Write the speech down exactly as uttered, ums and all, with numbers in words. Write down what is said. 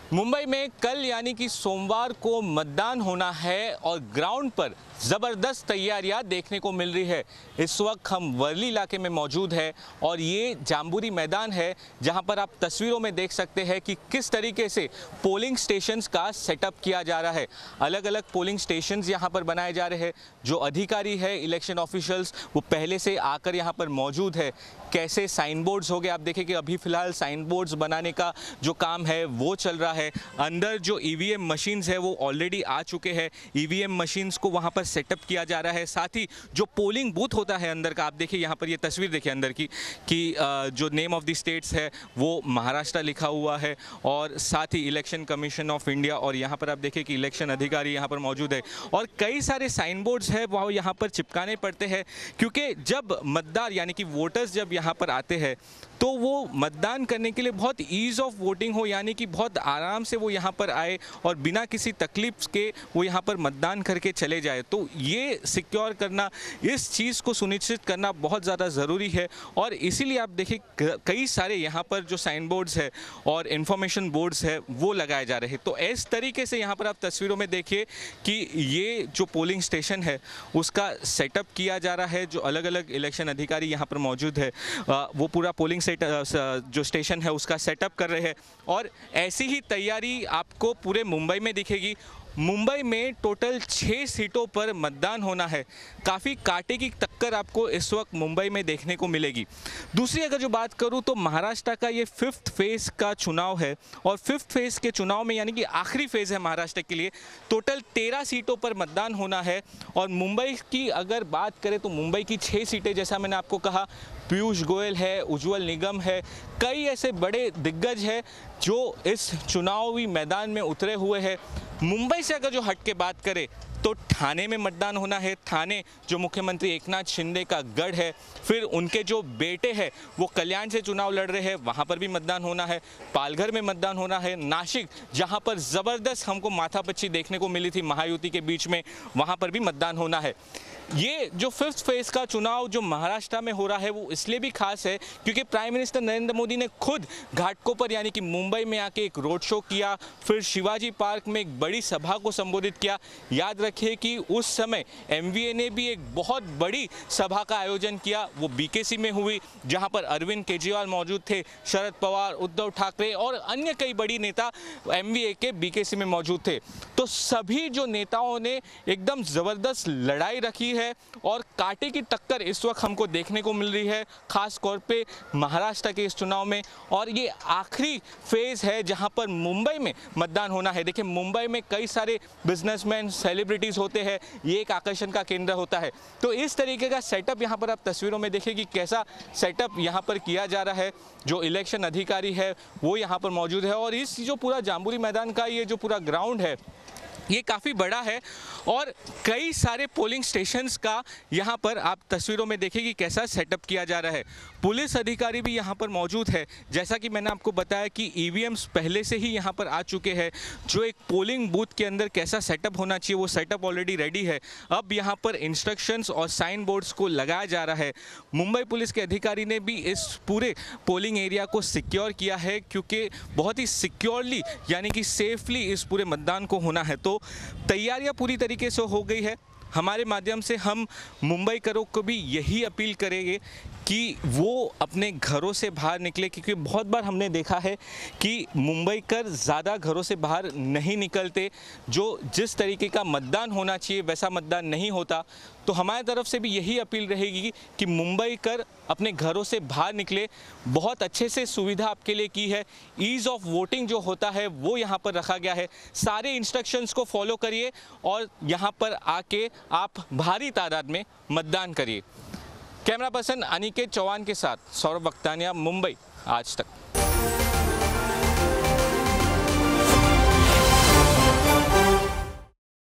मुंबई में कल यानी कि सोमवार को मतदान होना है और ग्राउंड पर ज़बरदस्त तैयारियां देखने को मिल रही है। इस वक्त हम वर्ली इलाके में मौजूद है और ये जाम्बूरी मैदान है जहां पर आप तस्वीरों में देख सकते हैं कि किस तरीके से पोलिंग स्टेशंस का सेटअप किया जा रहा है। अलग अलग पोलिंग स्टेशंस यहां पर बनाए जा रहे हैं। जो अधिकारी है इलेक्शन ऑफिशियल्स वो पहले से आकर यहां पर मौजूद है। कैसे साइन बोर्ड्स हो गए, आप देखें कि अभी फ़िलहाल साइन बोर्ड्स बनाने का जो काम है वो चल रहा है। अंदर जो ईवीएम मशीन्स है वो ऑलरेडी आ चुके हैं। ईवीएम मशीन्स को वहाँ पर सेटअप किया जा रहा है। साथ ही जो पोलिंग बूथ होता है अंदर का, आप देखिए यहाँ पर ये तस्वीर देखिए अंदर की कि जो नेम ऑफ द स्टेट्स है वो महाराष्ट्र लिखा हुआ है और साथ ही इलेक्शन कमीशन ऑफ इंडिया, और यहाँ पर आप देखिए कि इलेक्शन अधिकारी यहाँ पर मौजूद है और कई सारे साइन बोर्ड्स है वो यहाँ पर चिपकाने पड़ते हैं क्योंकि जब मतदार यानी कि वोटर्स जब यहाँ पर आते हैं तो वो मतदान करने के लिए बहुत ईज़ ऑफ वोटिंग हो, यानी कि बहुत आराम से वो यहाँ पर आए और बिना किसी तकलीफ के वो यहाँ पर मतदान करके चले जाए। तो ये सिक्योर करना, इस चीज़ को सुनिश्चित करना बहुत ज़्यादा ज़रूरी है और इसीलिए आप देखिए कई सारे यहाँ पर जो साइन बोर्ड्स है और इन्फॉर्मेशन बोर्ड्स है वो लगाए जा रहे हैं। तो इस तरीके से यहाँ पर आप तस्वीरों में देखिए कि ये जो पोलिंग स्टेशन है उसका सेटअप किया जा रहा है। जो अलग अलग इलेक्शन अधिकारी यहाँ पर मौजूद है वो पूरा पोलिंग सेट जो स्टेशन है उसका सेटअप कर रहे हैं और ऐसी ही तैयारी आपको पूरे मुंबई में दिखेगी। मुंबई में टोटल छः सीटों पर मतदान होना है। काफ़ी कांटे की टक्कर आपको इस वक्त मुंबई में देखने को मिलेगी। दूसरी अगर जो बात करूं तो महाराष्ट्र का ये फिफ्थ फेज़ का चुनाव है और फिफ्थ फेज़ के चुनाव में यानी कि आखिरी फेज़ है महाराष्ट्र के लिए, टोटल तेरह सीटों पर मतदान होना है। और मुंबई की अगर बात करें तो मुंबई की छः सीटें, जैसा मैंने आपको कहा, पीयूष गोयल है, उज्ज्वल निगम है, कई ऐसे बड़े दिग्गज हैं जो इस चुनावी मैदान में उतरे हुए हैं। मुंबई से अगर जो हट के बात करें तो ठाणे में मतदान होना है। ठाणे जो मुख्यमंत्री एकनाथ शिंदे का गढ़ है, फिर उनके जो बेटे हैं वो कल्याण से चुनाव लड़ रहे हैं, वहाँ पर भी मतदान होना है। पालघर में मतदान होना है। नासिक जहाँ पर ज़बरदस्त हमको माथापच्ची देखने को मिली थी महायुति के बीच में, वहाँ पर भी मतदान होना है। ये जो फिफ्थ फेज़ का चुनाव जो महाराष्ट्र में हो रहा है वो इसलिए भी खास है क्योंकि प्राइम मिनिस्टर नरेंद्र मोदी ने खुद घाटकोपर यानी कि मुंबई में आके एक रोड शो किया, फिर शिवाजी पार्क में एक बड़ी सभा को संबोधित किया। याद रखिए कि उस समय एमवीए ने भी एक बहुत बड़ी सभा का आयोजन किया, वो बीकेसी में हुई, जहां पर अरविंद केजरीवाल मौजूद थे, शरद पवार, उद्धव ठाकरे और अन्य कई बड़ी नेता एमवीए के बीकेसी में मौजूद थे। तो सभी जो नेताओं ने एकदम ज़बरदस्त लड़ाई रखी है और कांटे की टक्कर इस वक्त हमको देखने को मिल रही है, खास तौर पे महाराष्ट्र के इस चुनाव में। और ये आखिरी फेज है जहां पर मुंबई में मतदान होना है। देखिए मुंबई में कई सारे बिजनेसमैन, सेलिब्रिटीज़ होते हैं, ये एक आकर्षण का केंद्र होता है। तो इस तरीके का सेटअप यहाँ पर आप तस्वीरों में देखिए कि कैसा सेटअप यहाँ पर किया जा रहा है। जो इलेक्शन अधिकारी है वो यहाँ पर मौजूद है और इस जो पूरा जाम्बूरी मैदान का ये जो पूरा ग्राउंड है ये काफ़ी बड़ा है और कई सारे पोलिंग स्टेशंस का यहाँ पर आप तस्वीरों में देखिए कि कैसा सेटअप किया जा रहा है। पुलिस अधिकारी भी यहाँ पर मौजूद है। जैसा कि मैंने आपको बताया कि ईवीएम्स पहले से ही यहाँ पर आ चुके हैं। जो एक पोलिंग बूथ के अंदर कैसा सेटअप होना चाहिए वो सेटअप ऑलरेडी रेडी है। अब यहाँ पर इंस्ट्रक्शंस और साइन बोर्ड्स को लगाया जा रहा है। मुंबई पुलिस के अधिकारी ने भी इस पूरे पोलिंग एरिया को सिक्योर किया है क्योंकि बहुत ही सिक्योरली यानी कि सेफली इस पूरे मतदान को होना है। तो तैयारियां पूरी तरीके से हो गई है। हमारे माध्यम से हम मुंबई करों को भी यही अपील करेंगे कि वो अपने घरों से बाहर निकले, क्योंकि बहुत बार हमने देखा है कि मुंबई कर ज़्यादा घरों से बाहर नहीं निकलते। जो जिस तरीके का मतदान होना चाहिए वैसा मतदान नहीं होता। तो हमारी तरफ से भी यही अपील रहेगी कि मुंबई कर अपने घरों से बाहर निकले। बहुत अच्छे से सुविधा आपके लिए की है। ईज़ ऑफ वोटिंग जो होता है वो यहाँ पर रखा गया है। सारे इंस्ट्रक्शंस को फॉलो करिए और यहाँ पर आके आप भारी तादाद में मतदान करिए। कैमरा पर्सन अनिकेत चौहान के साथ सौरभ वक्तानिया, मुंबई आज तक।